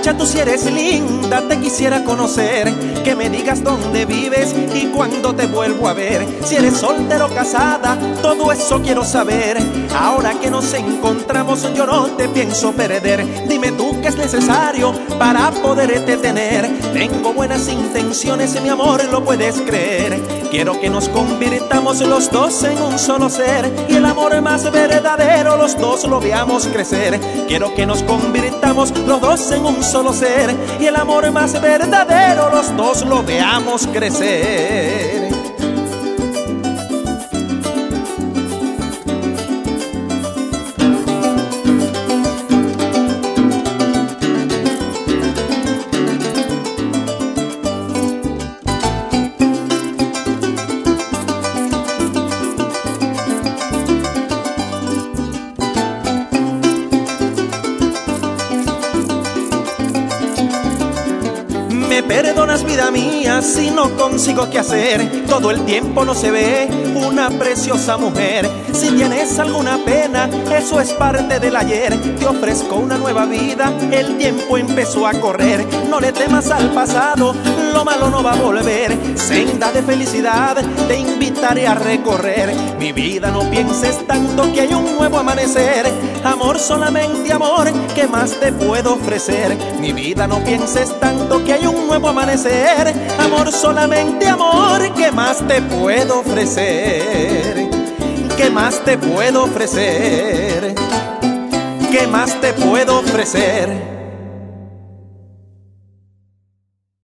muchacha, tú si eres linda, te quisiera conocer, que me digas dónde vives y cuándo te vuelvo a ver. Si eres soltera o casada, todo eso quiero saber. Ahora que nos encontramos, yo no te pienso perder. Dime tú qué es necesario para poderte tener. Tengo buenas intenciones, mi amor, lo puedes creer. Quiero que nos convirtamos los dos en un solo ser, y el amor más verdadero los dos lo veamos crecer. Quiero que nos convirtamos los dos en un solo ser, y el amor más verdadero los dos lo veamos crecer. Me perdonas, vida mía, si no consigo qué hacer. Todo el tiempo no se ve una preciosa mujer. Si tienes alguna pena, eso es parte del ayer. Te ofrezco una nueva vida, el tiempo empezó a correr. No le temas al pasado, lo malo no va a volver. Senda de felicidad, te invitaré a recorrer. Mi vida, no pienses tanto que hay un nuevo amanecer. Amor, solamente amor, ¿qué más te puedo ofrecer? Mi vida, no pienses tanto que hay un nuevo amanecer. Amor, solamente amor, ¿qué más te puedo ofrecer? ¿Qué más te puedo ofrecer? ¿Qué más te puedo ofrecer?